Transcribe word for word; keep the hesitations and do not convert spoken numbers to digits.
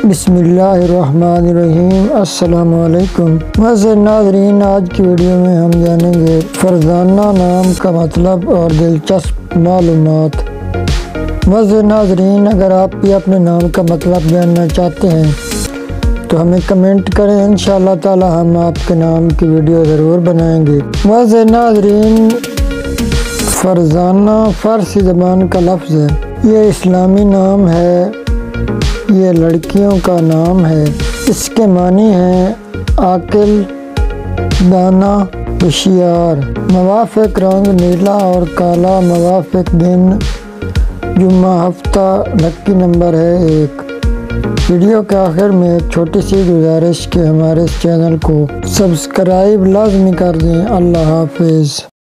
बिस्मिल्लाहिर्रहमानिर्रहीम। अस्सलामुअलैकुम। वैसे नाज़रीन, आज की वीडियो में हम जानेंगे फरजाना नाम का मतलब और दिलचस्प मालूमात। वैसे नाज़रीन, अगर आप भी अपने नाम का मतलब जानना चाहते हैं तो हमें कमेंट करें, इंशाअल्लाह ताला हम आपके नाम की वीडियो ज़रूर बनाएंगे। वैसे नाज़रीन, फरजाना फ़ारसी ज़बान का लफ्ज़ है। ये इस्लामी नाम है, ये लड़कियों का नाम है। इसके मानी हैं आकिल, दाना, होशियार। मवाफ़िक रंग नीला और काला। मवाफ़िक दिन जुम्मा, हफ्ता, लकी नंबर है एक। वीडियो के आखिर में एक छोटी सी गुजारिश कि हमारे इस चैनल को सब्सक्राइब लाजमी कर दें। अल्लाह हाफिज़।